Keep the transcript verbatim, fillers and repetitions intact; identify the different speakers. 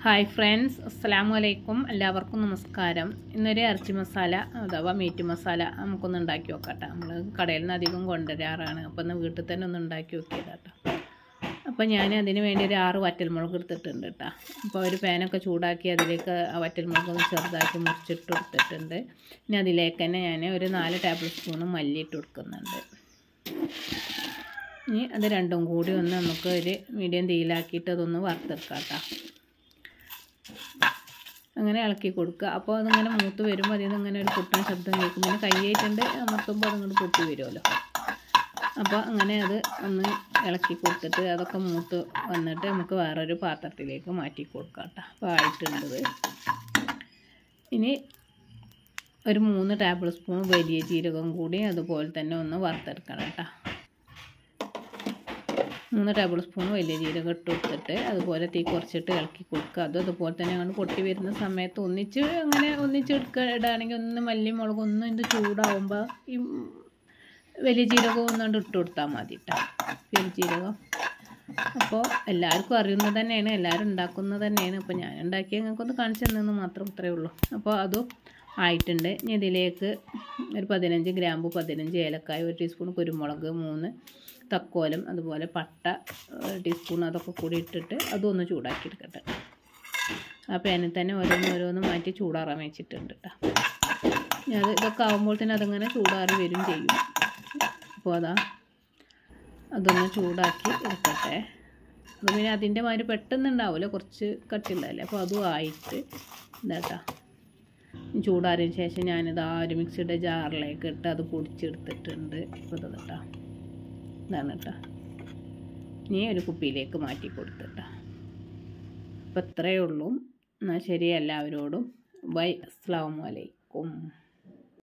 Speaker 1: Hi friends, അസ്സലാമു അലൈക്കും. എല്ലാവർക്കും നമസ്കാരം. ഇന്നൊരു ഇറച്ചി മസാല അഥവാ മീറ്റ് മസാല നമുക്കൊന്ന് ഉണ്ടാക്കി നോക്കാട്ടോ. നമ്മൾ കടയിൽ നിന്ന് അധികം കൊണ്ടുവരാറാണ്. അപ്പോൾ ഒന്ന് വീട്ടിൽ തന്നെ ഒന്ന് ഉണ്ടാക്കി നോക്കിയതാട്ടോ. അപ്പോൾ ഞാൻ അതിന് വേണ്ടി ഒരു ആറ് വറ്റൽമുളക് എടുത്തിട്ടുണ്ട് കേട്ടോ. അപ്പോൾ ഒരു പാനൊക്കെ ചൂടാക്കി അതിലേക്ക് ആ വറ്റൽമുളക് ഒന്ന് ചെറുതാക്കി മുറിച്ചിട്ട് കൊടുത്തിട്ടുണ്ട്. ഇനി അതിലേക്ക് തന്നെ ഞാൻ ഒരു നാല് ടേബിൾ സ്പൂണ് മല്ലി ഇട്ട് കൊടുക്കുന്നുണ്ട്. ഇനി അത് രണ്ടും കൂടി ഒന്ന് നമുക്ക് ഒരു മീഡിയം തീയിലാക്കിയിട്ട് അതൊന്ന് വറുത്തെടുക്കാം കേട്ടോ. അങ്ങനെ ഇളക്കി കൊടുക്കുക. അപ്പോൾ അതിങ്ങനെ മൂത്ത് വരുമ്പോൾ അതിൽ നിന്ന് ഇങ്ങനെ ഒരു പൊട്ടാൻ ശബ്ദം കേൾക്കും. പിന്നെ കൈയായിട്ടുണ്ട് അമർത്തുമ്പോൾ അതിങ്ങോട്ട് പൊട്ടി വരുമല്ലോ. അപ്പോൾ അങ്ങനെ അത് ഒന്ന് ഇളക്കി കൊടുത്തിട്ട് അതൊക്കെ മൂത്ത് വന്നിട്ട് നമുക്ക് വേറൊരു പാത്രത്തിലേക്ക് മാറ്റി കൊടുക്കാം കേട്ടോ. അപ്പോൾ ആയിട്ടുള്ളത് ഇനി ഒരു മൂന്ന് ടേബിൾ സ്പൂൺ വലിയ ജീരകം കൂടി അതുപോലെ തന്നെ ഒന്ന് വറുത്തെടുക്കണം കേട്ടോ. മൂന്ന് ടേബിൾ സ്പൂൺ വലിയ ജീരകം ഇട്ട് കൊടുത്തിട്ട് അതുപോലെ തീ കുറച്ചിട്ട് ഇളക്കി കൊടുക്കുക. അതും അതുപോലെ തന്നെ അങ്ങോട്ട് പൊട്ടി വരുന്ന സമയത്ത് ഒന്നിച്ച് അങ്ങനെ ഒന്നിച്ച് എടുക്കുക ഇടുകയാണെങ്കിൽ ഒന്ന് മല്ലി മുളക് ഒന്നും ഇത് ചൂടാവുമ്പോൾ ഈ വലിയ ജീരകം ഒന്നുകൊണ്ട് ഇട്ട് കൊടുത്താൽ മതി കേട്ടോ. വലിയ ജീരകം അപ്പോൾ എല്ലാവർക്കും അറിയുന്നത് തന്നെയാണ്, എല്ലാവരും ഉണ്ടാക്കുന്നത് തന്നെയാണ്. അപ്പോൾ ഞാൻ ഉണ്ടാക്കിയ ഞങ്ങൾക്കൊന്ന് കാണിച്ചു തന്നെന്ന് മാത്രം ഇത്രയേ ഉള്ളൂ. അപ്പോൾ അതും ആയിട്ടുണ്ട്. ഇനി ഇതിലേക്ക് ഒരു പതിനഞ്ച് ഗ്രാമ്പു, പതിനഞ്ച് ഏലക്കായ, ഒരു ടീസ്പൂൺ കുരുമുളക്, മൂന്ന് തക്കോലം, അതുപോലെ പട്ട ഒരു ടീസ്പൂൺ അതൊക്കെ കൂടി ഇട്ടിട്ട് അതൊന്ന് ചൂടാക്കി എടുക്കട്ടെ. ആ പാനിൽ തന്നെ ഓരോന്ന് ഓരോന്ന് മാറ്റി ചൂടാറാൻ വെച്ചിട്ടുണ്ട് കേട്ടോ. അത് ഇതൊക്കെ ആകുമ്പോൾ തന്നെ അതങ്ങനെ ചൂടാറി വരും ചെയ്യും. അപ്പോൾ അതാ അതൊന്ന് ചൂടാക്കി എടുക്കട്ടെ. അത് പിന്നെ അതിൻ്റെ മാതിരി പെട്ടെന്ന് ഉണ്ടാവില്ല, കുറച്ച് കട്ടിയുള്ളതല്ലേ. അപ്പോൾ അതും ആയിട്ട് ഇതാട്ടോ ചൂടാറിയതിന് ശേഷം ഞാനിത് ആ ഒരു മിക്സിയുടെ ജാറിലേക്ക് ഇട്ട് അത് പൊടിച്ചെടുത്തിട്ടുണ്ട്. ഇപ്പോൾ ഇത് കേട്ടോ ഇതാണ് കേട്ടോ. ഇനി ഒരു കുപ്പിയിലേക്ക് മാറ്റി കൊടുത്തിട്ടാ. അപ്പോൾ ഇത്രയേ ഉള്ളൂ. എന്നാൽ ശരി, എല്ലാവരോടും ബൈ, അസ്സലാമു അലൈക്കും.